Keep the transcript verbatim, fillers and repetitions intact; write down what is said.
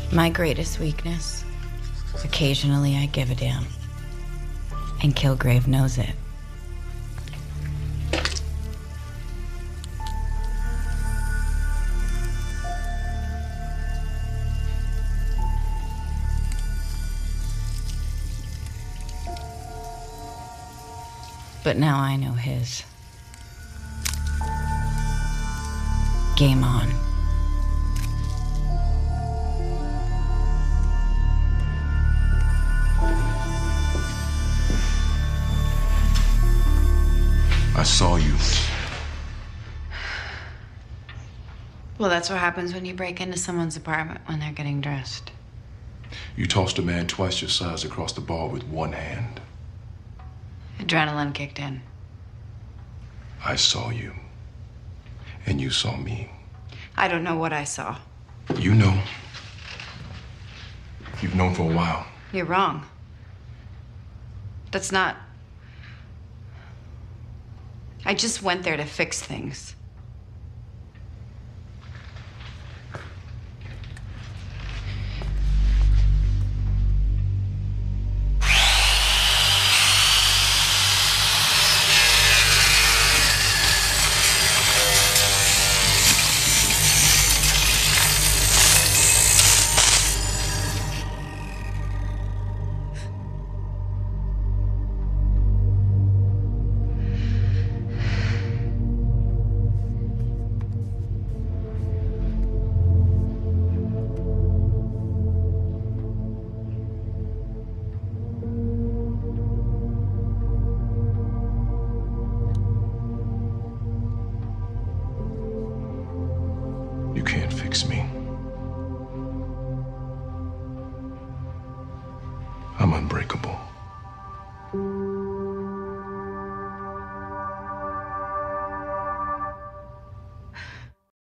My greatest weakness? Occasionally I give a damn. And Kilgrave knows it. But now I know his. Game on. I saw you. Well, that's what happens when you break into someone's apartment when they're getting dressed. You tossed a man twice your size across the bar with one hand. Adrenaline kicked in. I saw you. And you saw me. I don't know what I saw. You know. You've known for a while. You're wrong. That's not... I just went there to fix things. You can't fix me. I'm unbreakable.